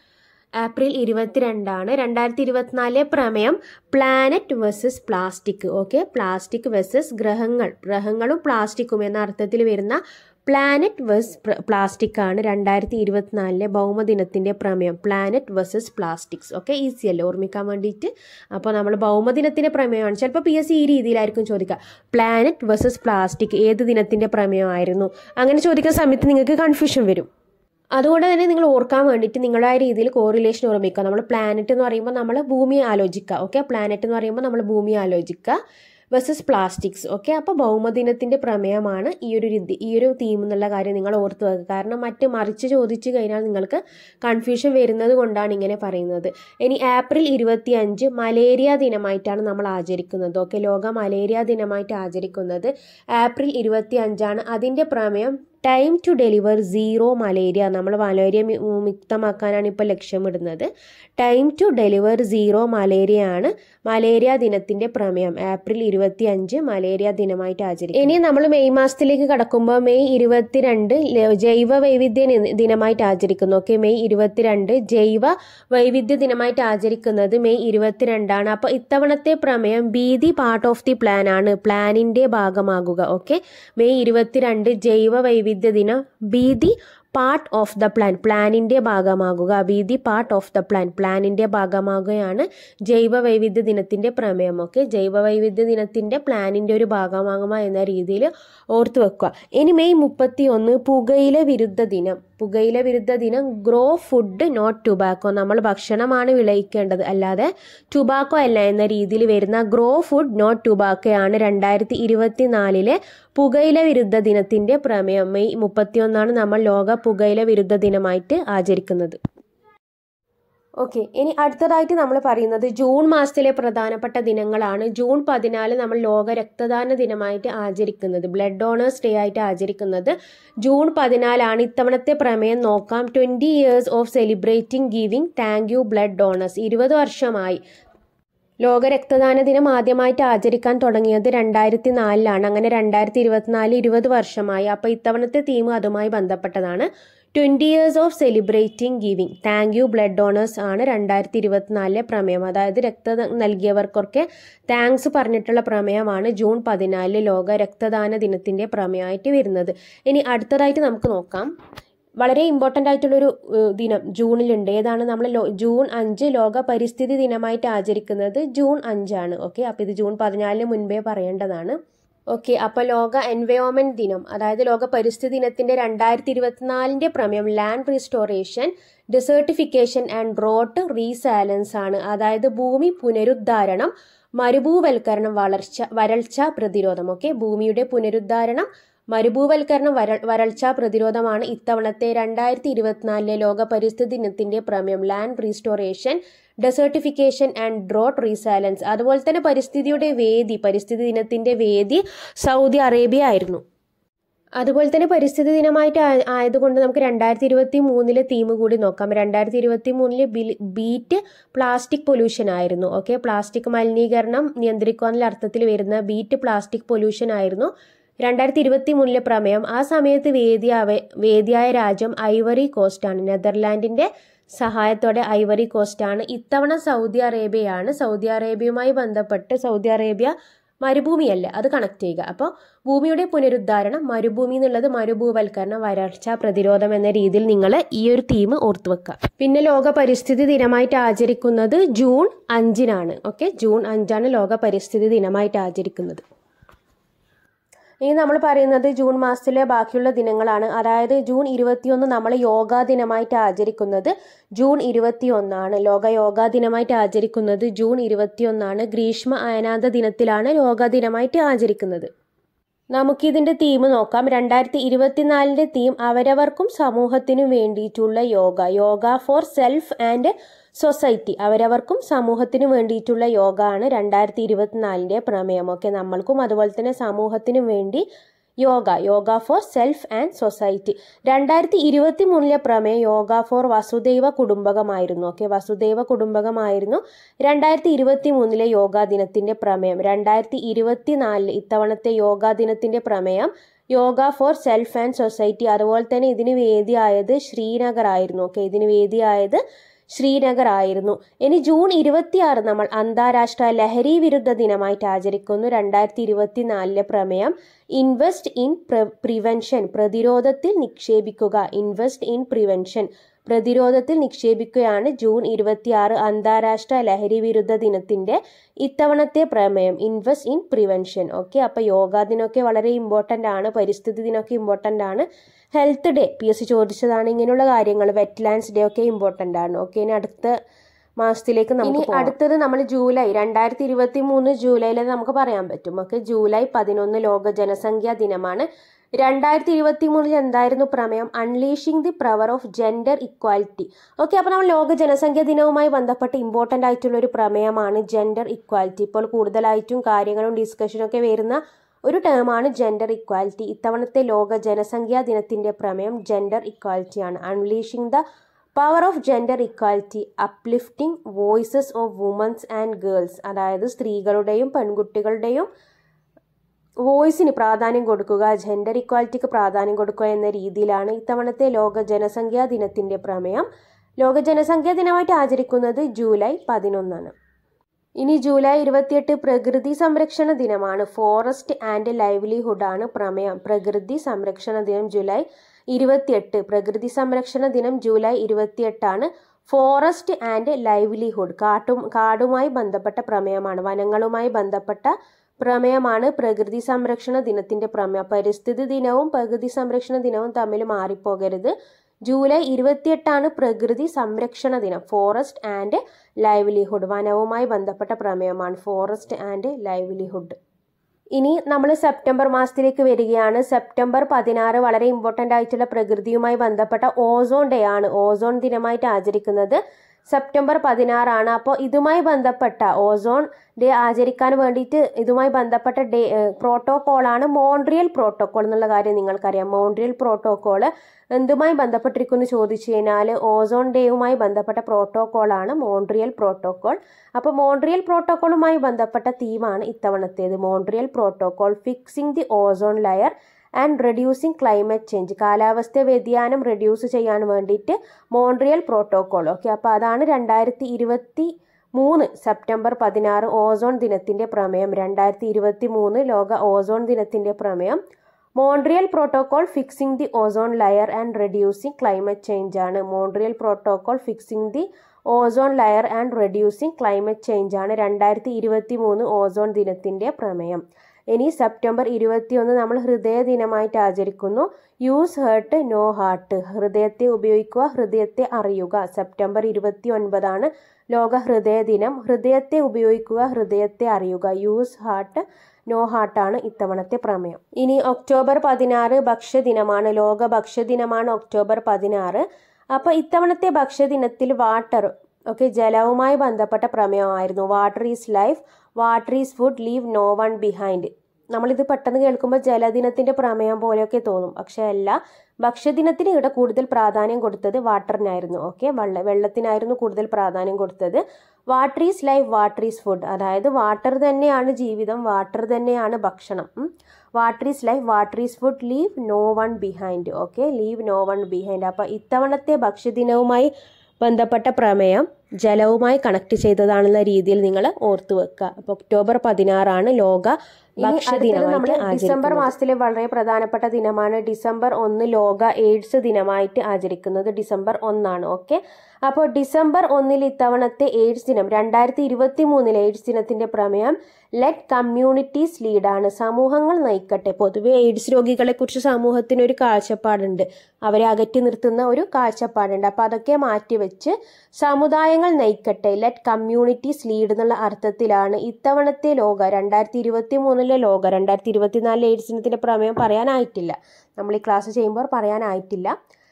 2024 പ്രമേയം planet versus plastic. Okay, plastic versus ഗ്രഹങ്ങളും പ്ലാസ്റ്റിക്കും എന്ന അർത്ഥത്തിൽ വരുന്ന പ്ലാനറ്റ് വേഴ്സസ് പ്ലാസ്റ്റിക് ആണ് 2024 ഭൗമദിനത്തിന്റെ പ്രമേയം. Planet versus plastics. Okay, easy അല്ലേ ഓർമ്മിക്കാൻ വേണ്ടിയിട്ട്. അപ്പോൾ നമ്മൾ ഭൗമദിനത്തിന്റെ പ്രമേയമാണ്. ചിലപ്പോൾ PSC ഈ രീതിയിലായിരിക്കും ചോദിക്കുക. പ്ലാനറ്റ് വേഴ്സസ് പ്ലാസ്റ്റിക് ഏത് ദിനത്തിന്റെ പ്രമേയമായിരുന്നു? അങ്ങനെ ചോദിക്കുന്ന സമയത്ത് നിങ്ങൾക്ക് കൺഫ്യൂഷൻ വരും. അതുകൊണ്ട് തന്നെ നിങ്ങൾ ഓർക്കാൻ വേണ്ടിയിട്ട് നിങ്ങളായ രീതിയിൽ കോറിലേഷൻ ഓർമ്മിക്കുക. നമ്മൾ പ്ലാനറ്റ് എന്ന് പറയുമ്പോൾ നമ്മൾ ഭൂമിയെ ആലോചിക്കുക. ഓക്കെ, പ്ലാനറ്റ് എന്ന് പറയുമ്പോൾ നമ്മൾ ഭൂമിയെ ആലോചിക്കുക. Versus plastics. ഓക്കെ, അപ്പോൾ ഭൗമദിനത്തിന്റെ പ്രമേയമാണ് ഈ ഒരു തീം എന്നുള്ള കാര്യം നിങ്ങൾ ഓർത്ത് വെക്കുക. കാരണം മറിച്ച് ചോദിച്ചു കഴിഞ്ഞാൽ നിങ്ങൾക്ക് കൺഫ്യൂഷൻ വരുന്നത് കൊണ്ടാണ് ഇങ്ങനെ പറയുന്നത്. ഇനി ഏപ്രിൽ 25 മലേറിയ ദിനമായിട്ടാണ് നമ്മൾ ആചരിക്കുന്നത്. ഓക്കെ, ലോക മലേറിയ ദിനമായിട്ട് ആചരിക്കുന്നത് ഏപ്രിൽ 25 അതിൻ്റെ പ്രമേയം time to deliver zero malaria. നമ്മൾ മലേറിയ മുക്തമാക്കാനാണ് ഇപ്പോൾ ലക്ഷ്യമിടുന്നത്. Time to deliver zero malaria ആണ് മലേറിയ ദിനത്തിന്റെ പ്രമേയം. ഏപ്രിൽ 25 മലേറിയ ദിനമായിട്ട് ആചരിക്കും. ഇനി നമ്മൾ മെയ് മാസത്തിലേക്ക് കടക്കുമ്പോൾ മെയ് 22 ജൈവ വൈവിധ്യ ദിനമായിട്ട് ആചരിക്കുന്നു. ഓക്കെ, മെയ് 22 ജൈവ വൈവിധ്യ ദിനമായിട്ട് ആചരിക്കുന്നത് മെയ് 22 അപ്പോൾ ഇത്തവണത്തെ പ്രമേയം be the part of the plan ആണ്. പ്ലാനിന്റെ ഭാഗമാകുക. ഓക്കെ, മെയ് 22 ജൈവ വൈവിധ്യ ദിനം. Be the part of the plan, പ്ലാനിന്റെ ഭാഗമാകുക. Be the part of the plan, പ്ലാനിന്റെ ഭാഗമാകുകയാണ് ജൈവ വൈവിധ്യ ദിനത്തിന്റെ പ്രമേയം. ഓക്കെ, ജൈവ വൈവിധ്യ ദിനത്തിന്റെ പ്ലാനിന്റെ ഒരു ഭാഗമാകുക എന്ന രീതിയിൽ ഓർത്തു വെക്കുക. ഇനി മെയ് 31 പുകയില വിരുദ്ധ ദിനം. പുകയില വിരുദ്ധ ദിനം ഗ്രോ ഫുഡ് നോട്ട് ടുബാക്കോ. നമ്മൾ ഭക്ഷണമാണ് വിളയിക്കേണ്ടത്, അല്ലാതെ ടുബാക്കോ അല്ല എന്ന രീതിയിൽ വരുന്ന ഗ്രോ ഫുഡ് നോട്ട് ടുബാക്കോയാണ് 2024 പുകയില വിരുദ്ധ ദിനത്തിൻ്റെ പ്രമേയം. മെയ് 31 നമ്മൾ ലോക പുകയില വിരുദ്ധ ദിനമായിട്ട് ആചരിക്കുന്നത്. ഓക്കെ, ഇനി അടുത്തതായിട്ട് നമ്മൾ പറയുന്നത് ജൂൺ മാസത്തിലെ പ്രധാനപ്പെട്ട ദിനങ്ങളാണ്. ജൂൺ 14 നമ്മൾ ലോക രക്തദാന ദിനമായിട്ട് ആചരിക്കുന്നത്, ബ്ലഡ് ഡോണേഴ്സ് ഡേ ആയിട്ട് ആചരിക്കുന്നത് ജൂൺ 14 ഇത്തവണത്തെ പ്രമേയം നോക്കാം. 20 years of celebrating giving thank you blood donors. 20 വർഷമായി. ലോക രക്തദാന ദിനം ആദ്യമായിട്ട് ആചരിക്കാൻ തുടങ്ങിയത് 2004 അങ്ങനെ 2024 20 വർഷമായി. അപ്പോൾ ഇത്തവണത്തെ തീം അതുമായി ബന്ധപ്പെട്ടതാണ്. 20 years of celebrating giving thank you blood donors ആണ് 2024 പ്രമേയം. അതായത് രക്തം നൽകിയവർക്കൊക്കെ താങ്ക്സ് പറഞ്ഞിട്ടുള്ള പ്രമേയമാണ് ജൂൺ 14 ലോക രക്തദാന ദിനത്തിൻ്റെ പ്രമേയമായിട്ട് വരുന്നത്. ഇനി അടുത്തതായിട്ട് നമുക്ക് നോക്കാം, വളരെ ഇമ്പോർട്ടൻ്റ് ആയിട്ടുള്ളൊരു ദിനം ജൂണിലുണ്ട്. ഏതാണ്? നമ്മൾ ജൂൺ 5 ലോക പരിസ്ഥിതി ദിനമായിട്ട് ആചരിക്കുന്നത് ജൂൺ 5 ഓക്കെ, അപ്പോൾ ഇത് ജൂൺ 14 മുൻപേ പറയേണ്ടതാണ്. ഓക്കെ, അപ്പോൾ ലോക എൻവയോൺമെൻറ്റ് ദിനം, അതായത് ലോക പരിസ്ഥിതി ദിനത്തിൻ്റെ 2024 പ്രമേയം land restoration, desertification and drought resilience ആണ്. അതായത് ഭൂമി പുനരുദ്ധാരണം, മരുഭൂവൽക്കരണം, വരൾച്ച പ്രതിരോധം. ഓക്കെ, ഭൂമിയുടെ പുനരുദ്ധാരണം, മരുഭൂവൽക്കരണം, വരൾച്ച പ്രതിരോധമാണ് ഇത്തവണത്തെ 2024 ലോക പരിസ്ഥിതി ദിനത്തിൻ്റെ പ്രമേയം land restoration, desertification and drought resilience. അതുപോലെ തന്നെ പരിസ്ഥിതി ദിനത്തിൻ്റെ വേദി സൗദി അറേബ്യ ആയിരുന്നു. അതുപോലെ തന്നെ പരിസ്ഥിതി ദിനമായിട്ട് ആയതുകൊണ്ട് നമുക്ക് 2023 തീം കൂടി നോക്കാം. 2023 ബീറ്റ് പ്ലാസ്റ്റിക് പൊല്യൂഷൻ ആയിരുന്നു. ഓക്കെ, പ്ലാസ്റ്റിക് മലിനീകരണം നിയന്ത്രിക്കാനുള്ള അർത്ഥത്തിൽ വരുന്ന ബീറ്റ് പ്ലാസ്റ്റിക് പൊല്യൂഷൻ ആയിരുന്നു 2023 പ്രമേയം. ആ സമയത്ത് വേദിയായ രാജ്യം ഐവറി കോസ്റ്റ് ആണ്. നെതർലാൻഡിൻ്റെ സഹായത്തോടെ ഐവറി കോസ്റ്റ് ആണ്. ഇത്തവണ സൗദി അറേബ്യയാണ്. സൗദി അറേബ്യയുമായി ബന്ധപ്പെട്ട് സൗദി അറേബ്യ മരുഭൂമിയല്ല, അത് കണക്ട് ചെയ്യുക. അപ്പോൾ ഭൂമിയുടെ പുനരുദ്ധാരണം, മരുഭൂമി എന്നുള്ളത് മരുഭൂവൽക്കരണം, വരൾച്ച പ്രതിരോധം എന്ന രീതിയിൽ നിങ്ങൾ ഈ ഒരു തീം ഓർത്തു വെക്കുക. പിന്നെ ലോക പരിസ്ഥിതി ദിനമായിട്ട് ആചരിക്കുന്നത് ജൂൺ 5 ഓക്കെ, ജൂൺ 5 ലോക പരിസ്ഥിതി ദിനമായിട്ട് ആചരിക്കുന്നത്. ഇനി നമ്മൾ പറയുന്നത് ജൂൺ മാസത്തിലെ ബാക്കിയുള്ള ദിനങ്ങളാണ്. അതായത് ജൂൺ 21 നമ്മൾ യോഗാ ദിനമായിട്ട് ആചരിക്കുന്നത് ജൂൺ 21 ലോക യോഗാ ദിനമായിട്ട് ആചരിക്കുന്നത് ജൂൺ 21 ഗ്രീഷ്മ അയനാന്ത ദിനത്തിലാണ് യോഗാ ദിനമായിട്ട് ആചരിക്കുന്നത്. നമുക്കിതിൻ്റെ തീം നോക്കാം. 2024 തീം അവരവർക്കും സമൂഹത്തിനും വേണ്ടിയിട്ടുള്ള yoga for self and society. അവരവർക്കും സമൂഹത്തിനും വേണ്ടിയിട്ടുള്ള യോഗ ആണ് 2024 പ്രമേയം. ഓക്കെ, നമ്മൾക്കും അതുപോലെ തന്നെ സമൂഹത്തിനും വേണ്ടി yoga for self and society. 2023 പ്രമേയം യോഗ ഫോർ വസുദൈവ കുടുംബകമായിരുന്നു. ഓക്കെ, വസുദൈവ കുടുംബകമായിരുന്നു 2023 യോഗാ ദിനത്തിൻ്റെ പ്രമേയം. 2024 ഇത്തവണത്തെ യോഗാ ദിനത്തിൻ്റെ പ്രമേയം yoga for self and society. അതുപോലെ തന്നെ ഇതിന് വേദിയായത് ശ്രീനഗർ ആയിരുന്നു. ഓക്കെ, ഇതിന് വേദിയായത് ശ്രീനഗർ ആയിരുന്നു. ഇനി ജൂൺ 26 നമ്മൾ അന്താരാഷ്ട്ര ലഹരി വിരുദ്ധ ദിനമായിട്ട് ആചരിക്കുന്നു. 2024 പ്രമേയം ഇൻവെസ്റ്റ് ഇൻ പ്രിവെൻഷൻ, പ്രതിരോധത്തിൽ നിക്ഷേപിക്കുക. ഇൻവെസ്റ്റ് ഇൻ പ്രിവെൻഷൻ, പ്രതിരോധത്തിൽ നിക്ഷേപിക്കുകയാണ് ജൂൺ 26 അന്താരാഷ്ട്ര ലഹരി വിരുദ്ധ ദിനത്തിൻ്റെ ഇത്തവണത്തെ പ്രമേയം ഇൻവെസ്റ്റ് ഇൻ പ്രിവെൻഷൻ. ഓക്കെ, അപ്പോൾ യോഗാ ദിനമൊക്കെ വളരെ ഇമ്പോർട്ടൻ്റ് ആണ്, പരിസ്ഥിതി ദിനമൊക്കെ ഇമ്പോർട്ടൻ്റ് ആണ്, ഹെൽത്ത് ഡേ PSC ചോദിച്ചതാണ്, ഇങ്ങനെയുള്ള കാര്യങ്ങൾ, വെറ്റ്ലാൻഡ്സ് ഡേ ഒക്കെ ഇമ്പോർട്ടൻ്റ് ആണ്. ഓക്കെ, ഇനി അടുത്ത മാസത്തിലേക്ക് നമുക്ക് അടുത്തത് നമ്മൾ ജൂലൈ 2023 ജൂലൈയിൽ നമുക്ക് പറയാൻ പറ്റും. ഓക്കെ, ജൂലൈ 11 ലോക ജനസംഖ്യാ ദിനമാണ്. 2023 എന്തായിരുന്നു പ്രമേയം? Unleashing the power of gender equality. Okay, അപ്പോൾ നമ്മൾ ലോക ജനസംഖ്യാ ദിനവുമായി ബന്ധപ്പെട്ട് ഇമ്പോർട്ടൻ്റ് ആയിട്ടുള്ള ഒരു പ്രമേയമാണ് ജെൻഡർ ഇക്വാലിറ്റി. ഇപ്പോൾ കൂടുതലായിട്ടും കാര്യങ്ങളും ഡിസ്കഷനും ഒക്കെ വരുന്ന ഒരു ടേമാണ് ജെൻഡർ ഇക്വാലിറ്റി. ഇത്തവണത്തെ ലോക ജനസംഖ്യാ ദിനത്തിൻ്റെ പ്രമേയം ജെൻഡർ ഇക്വാലിറ്റിയാണ്. Unleashing the power of gender equality, uplifting voices of women's and girls. അതായത് സ്ത്രീകളുടെയും പെൺകുട്ടികളുടെയും വോയിസിന് പ്രാധാന്യം കൊടുക്കുക, ജെൻഡർ ഇക്വാലിറ്റിക്ക് പ്രാധാന്യം കൊടുക്കുക എന്ന രീതിയിലാണ് ഇത്തവണത്തെ ലോക ജനസംഖ്യാ ദിനത്തിൻ്റെ പ്രമേയം. ലോക ജനസംഖ്യാ ദിനമായിട്ട് ആചരിക്കുന്നത് ജൂലൈ 11. ഇനി ജൂലൈ 28 പ്രകൃതി സംരക്ഷണ ദിനമാണ്. ഫോറസ്റ്റ് ആൻഡ് ലൈവ്ലിഹുഡ് ആണ് പ്രമേയം. പ്രകൃതി സംരക്ഷണ ദിനം ജൂലൈ 28. പ്രകൃതി സംരക്ഷണ ദിനം ജൂലൈ 28 ഫോറസ്റ്റ് ആൻഡ് ലൈവ്ലിഹുഡ്, കാടുമായി ബന്ധപ്പെട്ട പ്രമേയമാണ്, വനങ്ങളുമായി ബന്ധപ്പെട്ട പ്രമേയമാണ് പ്രകൃതി സംരക്ഷണ ദിനത്തിൻ്റെ പ്രമേയം. പരിസ്ഥിതി ദിനവും പ്രകൃതി സംരക്ഷണ ദിനവും തമ്മിൽ മാറിപ്പോകരുത്. ജൂലൈ 28 പ്രകൃതി സംരക്ഷണ ദിനം, ഫോറസ്റ്റ് ആൻഡ് ലൈവ്ലിഹുഡ്, വനവുമായി ബന്ധപ്പെട്ട പ്രമേയമാണ് ഫോറസ്റ്റ് ആൻഡ് ലൈവ്ലിഹുഡ്. ഇനി നമ്മൾ സെപ്റ്റംബർ മാസത്തിലേക്ക് വരികയാണ്. സെപ്റ്റംബർ 16 വളരെ ഇമ്പോർട്ടൻ്റ് ആയിട്ടുള്ള പ്രകൃതിയുമായി ബന്ധപ്പെട്ട ഓസോൺ ഡേ ആണ്. ഓസോൺ ദിനമായിട്ട് ആചരിക്കുന്നത് സെപ്റ്റംബർ 16 അപ്പോൾ ഇതുമായി ബന്ധപ്പെട്ട ഓസോൺ ഡേ ആചരിക്കാൻ വേണ്ടിയിട്ട് ഇതുമായി ബന്ധപ്പെട്ട പ്രോട്ടോക്കോളാണ് മോൺട്രിയൽ പ്രോട്ടോക്കോൾ എന്നുള്ള കാര്യം നിങ്ങൾക്കറിയാം. മോൺട്രിയൽ പ്രോട്ടോക്കോൾ എന്തുമായി ബന്ധപ്പെട്ടിരിക്കുന്നു ചോദിച്ചു കഴിഞ്ഞാൽ ഓസോൺ ഡേയുമായി ബന്ധപ്പെട്ട പ്രോട്ടോക്കോളാണ് മോൺട്രിയൽ പ്രോട്ടോക്കോൾ. അപ്പോൾ മോൺട്രിയൽ പ്രോട്ടോക്കോളുമായി ബന്ധപ്പെട്ട തീമാണ് ഇത്തവണത്തേത്. Montreal protocol fixing the ozone layer and reducing climate change, കാലാവസ്ഥ വ്യതിയാനം റെഡ്യൂസ് ചെയ്യാൻ വേണ്ടിയിട്ട് മോൺട്രിയൽ പ്രോട്ടോക്കോൾ. ഓക്കെ, അപ്പോൾ അതാണ് 2023 സെപ്റ്റംബർ 16 ഓസോൺ ദിനത്തിൻ്റെ പ്രമേയം. 2023 ലോക ഓസോൺ ദിനത്തിൻ്റെ പ്രമേയം Montreal protocol fixing the ozone layer and reducing climate change ആണ്. Montreal protocol fixing the ozone layer and reducing climate change ആണ് 2023 ഓസോൺ ദിനത്തിൻ്റെ പ്രമേയം. ഇനി സെപ്റ്റംബർ 21 നമ്മൾ ഹൃദയ ദിനമായിട്ട് ആചരിക്കുന്നു. യൂസ് ഹേർട്ട് നോ ഹാർട്ട്, ഹൃദയത്തെ ഉപയോഗിക്കുക, ഹൃദയത്തെ അറിയുക. സെപ്റ്റംബർ 29 ലോക ഹൃദയ ദിനം. ഹൃദയത്തെ ഉപയോഗിക്കുക, ഹൃദയത്തെ അറിയുക. യൂസ് ഹാർട്ട് നോ ഹാർട്ടാണ് ഇത്തവണത്തെ പ്രമേയം. ഇനി ഒക്ടോബർ 16 ഭക്ഷ്യദിനമാണ്. ലോക ഭക്ഷ്യദിനമാണ് ഒക്ടോബർ 16. അപ്പോൾ ഇത്തവണത്തെ ഭക്ഷ്യദിനത്തിൽ വാട്ടർ, ഓക്കെ, ജലവുമായി ബന്ധപ്പെട്ട പ്രമേയമായിരുന്നു. Water is life, water is food, leave no one behind. നമ്മളിത് പെട്ടെന്ന് കേൾക്കുമ്പോൾ ജലദിനത്തിൻ്റെ പ്രമേയം പോലെയൊക്കെ തോന്നും, പക്ഷേ അല്ല. ഭക്ഷ്യദിനത്തിന് ഇവിടെ കൂടുതൽ പ്രാധാന്യം കൊടുത്തത് വാട്ടറിനായിരുന്നു. ഓക്കെ, വെള്ളത്തിനായിരുന്നു കൂടുതൽ പ്രാധാന്യം കൊടുത്തത്. Water is life, water is food, അതായത് വാട്ടർ തന്നെയാണ് ജീവിതം, വാട്ടർ തന്നെയാണ് ഭക്ഷണം. Water is life, water is food, leave no one behind. Okay, leave no one behind. അപ്പോൾ ഇത്തവണത്തെ ഭക്ഷ്യദിനവുമായി ബന്ധപ്പെട്ട പ്രമേയം ജലവുമായി കണക്ട് ചെയ്തതാണെന്ന രീതിയിൽ നിങ്ങൾ ഓർത്തു വെക്കുക. അപ്പോൾ ഒക്ടോബർ 16 ലോക ഭക്ഷ്യദിനമായിട്ട് ആചരിക്കുന്നത്. ഡിസംബർ മാസത്തിലെ വളരെ പ്രധാനപ്പെട്ട ദിനമാണ് ഡിസംബർ 1 ലോക എയ്ഡ്സ് ദിനമായിട്ട് ആചരിക്കുന്നത്. ഡിസംബർ 1. ഓക്കെ, അപ്പോൾ ഡിസംബർ 1 ഇത്തവണത്തെ എയ്ഡ്സ് ദിനം 2023 എയ്ഡ്സ് ദിനത്തിന്റെ പ്രമേയം ലെറ്റ് കമ്മ്യൂണിറ്റീസ് ലീഡാണ്, സമൂഹങ്ങൾ നയിക്കട്ടെ. പൊതുവെ എയ്ഡ്സ് രോഗികളെ കുറിച്ച് സമൂഹത്തിന് ഒരു കാഴ്ചപ്പാടുണ്ട്, അവരെ അകറ്റി നിർത്തുന്ന ഒരു കാഴ്ചപ്പാടുണ്ട്. അപ്പോൾ അതൊക്കെ മാറ്റിവെച്ച് സമുദായങ്ങൾ നയിക്കട്ടെ, ലെറ്റ് കമ്മ്യൂണിറ്റീസ് ലീഡ് എന്നുള്ള അർത്ഥത്തിലാണ് ഇത്തവണത്തെ ലോക 2023 ലോക 2024 എയ്ഡ്സ് ദിനത്തിന്റെ പ്രമേയം പറയാനായിട്ടില്ല. നമ്മൾ ഈ ക്ലാസ് ചെയ്യുമ്പോൾ പറയാനായിട്ടില്ല.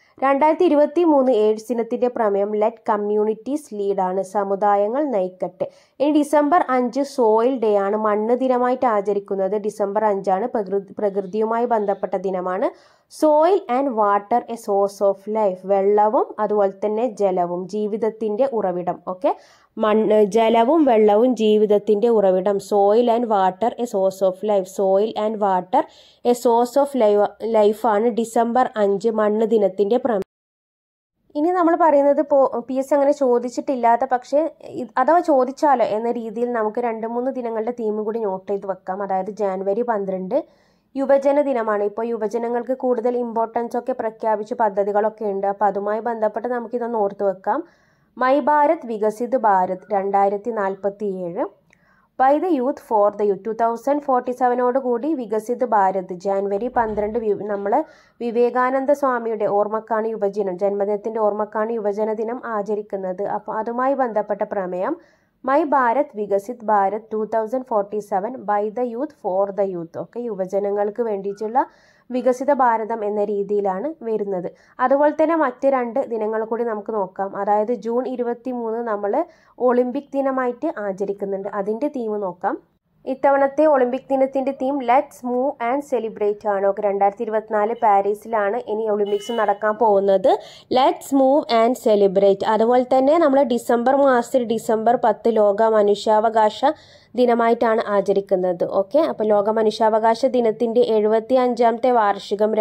2023 എയ്ഡ്സ് ദിനത്തിന്റെ പ്രമേയം ലെറ്റ് കമ്മ്യൂണിറ്റീസ് ലീഡാണ്, സമുദായങ്ങൾ നയിക്കട്ടെ. ഇനി ഡിസംബർ 5 സോയിൽ ഡേ ആണ്, മണ്ണ് ദിനമായിട്ട് ആചരിക്കുന്നത്. ഡിസംബർ 5 പ്രകൃതിയുമായി ബന്ധപ്പെട്ട ദിനമാണ്. Soil and water a source of life, വെള്ളവും അതുപോലെ തന്നെ ജലവും ജീവിതത്തിന്റെ ഉറവിടം. ഓക്കെ, ജലവും വെള്ളവും ജീവിതത്തിന്റെ ഉറവിടം. Soil and water a source of life, soil and water a source of ലൈഫാണ് ഡിസംബർ 5 മണ്ണ് ദിനത്തിന്റെ പ്രമേയം. ഇനി നമ്മൾ പറയുന്നത് PS അങ്ങനെ ചോദിച്ചിട്ടില്ലാത്ത, പക്ഷേ അഥവാ ചോദിച്ചാലോ എന്ന രീതിയിൽ നമുക്ക് 2-3 ദിനങ്ങളുടെ തീം കൂടി നോട്ട് ചെയ്ത് വെക്കാം. അതായത് ജനുവരി 12 യുവജന ദിനമാണ്. ഇപ്പോൾ യുവജനങ്ങൾക്ക് കൂടുതൽ ഇമ്പോർട്ടൻസ് ഒക്കെ പ്രഖ്യാപിച്ച പദ്ധതികളൊക്കെ ഉണ്ട്. അപ്പോൾ അതുമായി ബന്ധപ്പെട്ട് നമുക്കിതൊന്ന് ഓർത്ത് വെക്കാം. My Bharat Viksit Bharat 2047, by the youth for the youth 2047 കൂടി വികസിത് ഭാരത്. ജനുവരി 12 നമ്മൾ വിവേകാനന്ദ സ്വാമിയുടെ ഓർമ്മക്കാണ് യുവജനം, ജന്മദിനത്തിൻ്റെ ഓർമ്മക്കാണ് യുവജന ദിനം ആചരിക്കുന്നത്. അപ്പോൾ അതുമായി ബന്ധപ്പെട്ട പ്രമേയം my Bharat Viksit Bharat 2047 by the youth for the youth. Okay, യുവജനങ്ങൾക്ക് വേണ്ടിയിട്ടുള്ള വികസിത ഭാരതം എന്ന രീതിയിലാണ് വരുന്നത്. അതുപോലെ തന്നെ മറ്റ് 2 ദിനങ്ങൾ കൂടി നമുക്ക് നോക്കാം. അതായത് ജൂൺ 23 നമ്മൾ ഒളിമ്പിക് ദിനമായിട്ട് ആചരിക്കുന്നുണ്ട്. അതിൻ്റെ തീം നോക്കാം. ഇത്തവണത്തെ ഒളിമ്പിക് ദിനത്തിന്റെ theme let's move and celebrate ആണ്. 2024 പാരീസിലാണ് ഇനി ഒളിമ്പിക്സ് നടക്കാൻ പോകുന്നത്. Let's move and celebrate. അതുപോലെ തന്നെ നമ്മൾ ഡിസംബർ മാസത്തിൽ ഡിസംബർ 10 ലോക മനുഷ്യാവകാശ ദിനമായിട്ടാണ് ആചരിക്കുന്നത്. ഓക്കെ, അപ്പോൾ ലോക മനുഷ്യാവകാശ ദിനത്തിന്റെ 75ാമത്തെ വാർഷികം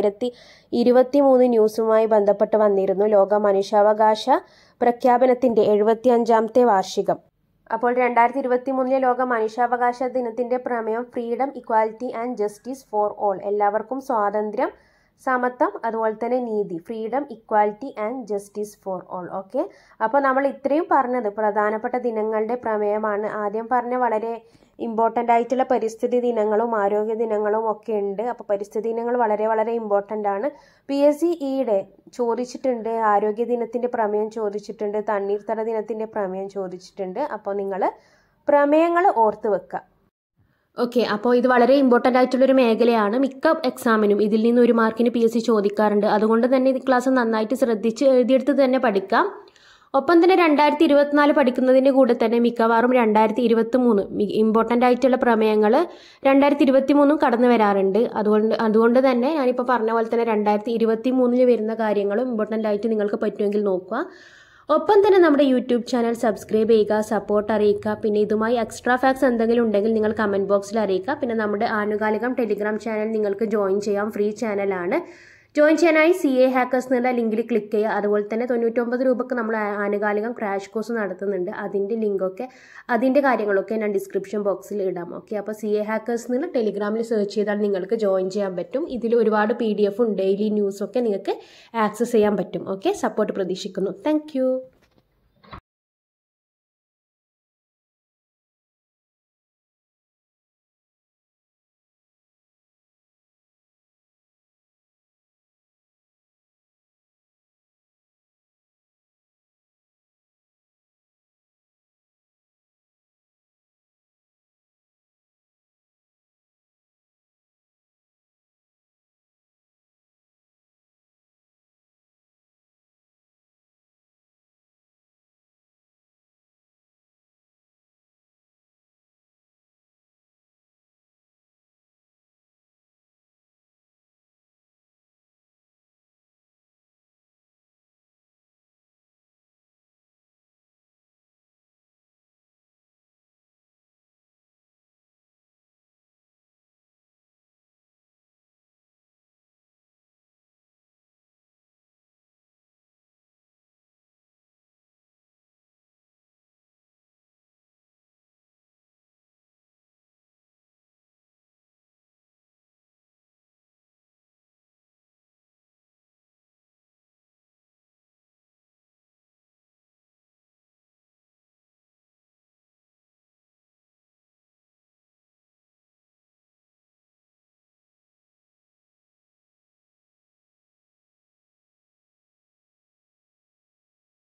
2023 ന്യൂസുമായി ബന്ധപ്പെട്ട് വന്നിരുന്നു. ലോക മനുഷ്യാവകാശ പ്രഖ്യാപനത്തിന്റെ 75ാമത്തെ വാർഷികം. അപ്പോൾ 2023 ലോക മനുഷ്യാവകാശ ദിനത്തിന്റെ പ്രമേയം freedom, equality and justice for all, എല്ലാവർക്കും സ്വാതന്ത്ര്യം, സമത്വം, അതുപോലെ തന്നെ നീതി. Freedom, equality and justice for all. Okay, അപ്പോൾ നമ്മൾ ഇത്രയും പറഞ്ഞത് പ്രധാനപ്പെട്ട ദിനങ്ങളുടെ പ്രമേയമാണ്. ആദ്യം പറഞ്ഞ വളരെ ഇമ്പോർട്ടൻ്റ് ആയിട്ടുള്ള പരിസ്ഥിതി ദിനങ്ങളും ആരോഗ്യ ദിനങ്ങളും ഒക്കെ ഉണ്ട്. അപ്പോൾ പരിസ്ഥിതി ദിനങ്ങൾ വളരെ വളരെ ഇമ്പോർട്ടൻ്റ് ആണ്. PSC ഈയിടെ ചോദിച്ചിട്ടുണ്ട്, ആരോഗ്യ ദിനത്തിൻ്റെ പ്രമേയം ചോദിച്ചിട്ടുണ്ട്, തണ്ണീർത്തട ദിനത്തിൻ്റെ പ്രമേയം ചോദിച്ചിട്ടുണ്ട്. അപ്പോൾ നിങ്ങൾ പ്രമേയങ്ങൾ ഓർത്ത് വെക്കുക. ഓക്കെ, അപ്പോൾ ഇത് വളരെ ഇമ്പോർട്ടൻ്റ് ആയിട്ടുള്ളൊരു മേഖലയാണ്. മിക്ക എക്സാമിനും ഇതിൽ നിന്ന് 1 മാർക്കിന് PSC ചോദിക്കാറുണ്ട്. അതുകൊണ്ട് തന്നെ ഈ ക്ലാസ് നന്നായിട്ട് ശ്രദ്ധിച്ച് എഴുതിയെടുത്ത് തന്നെ പഠിക്കാം. ഒപ്പം തന്നെ 2024 പഠിക്കുന്നതിൻ്റെ കൂടെ തന്നെ മിക്കവാറും 2023 ഇമ്പോർട്ടൻ്റ് ആയിട്ടുള്ള പ്രമേയങ്ങൾ 2023 കടന്നു വരാറുണ്ട്. അതുകൊണ്ട് തന്നെ ഞാനിപ്പോൾ പറഞ്ഞ പോലെ തന്നെ 2023 വരുന്ന കാര്യങ്ങളും ഇമ്പോർട്ടൻ്റ് ആയിട്ട് നിങ്ങൾക്ക് പറ്റുമെങ്കിൽ നോക്കുക. ഒപ്പം തന്നെ നമ്മുടെ യൂട്യൂബ് ചാനൽ സബ്സ്ക്രൈബ് ചെയ്യുക, സപ്പോർട്ട് അറിയിക്കുക. പിന്നെ ഇതുമായി എക്സ്ട്രാ ഫാക്ട്സ് എന്തെങ്കിലും ഉണ്ടെങ്കിൽ നിങ്ങൾ കമൻറ്റ് ബോക്സിൽ അറിയിക്കുക. പിന്നെ നമ്മുടെ ആനുകാലികം ടെലിഗ്രാം ചാനൽ നിങ്ങൾക്ക് ജോയിൻ ചെയ്യാം, ഫ്രീ ചാനലാണ്. ജോയിൻ ചെയ്യാനായി CA ഹാക്കേഴ്സ് എന്നുള്ള ലിങ്കിൽ ക്ലിക്ക് ചെയ്യുക. അതുപോലെ തന്നെ 99 രൂപയ്ക്ക് നമ്മൾ ആനുകാലികം ക്രാഷ് കോഴ്സ് നടത്തുന്നുണ്ട്. അതിൻ്റെ ലിങ്കൊക്കെ അതിൻ്റെ കാര്യങ്ങളൊക്കെ ഞാൻ ഡിസ്ക്രിപ്ഷൻ ബോക്സിൽ ഇടാം. ഓക്കെ, അപ്പോൾ CA ഹാക്കേഴ്സ് എന്നുള്ള ടെലിഗ്രാമിൽ സെർച്ച് ചെയ്താൽ നിങ്ങൾക്ക് ജോയിൻ ചെയ്യാൻ പറ്റും. ഇതിൽ ഒരുപാട് PDF ഡെയിലി ന്യൂസൊക്കെ നിങ്ങൾക്ക് ആക്സസ് ചെയ്യാൻ പറ്റും. ഓക്കെ, സപ്പോർട്ട് പ്രതീക്ഷിക്കുന്നു. താങ്ക്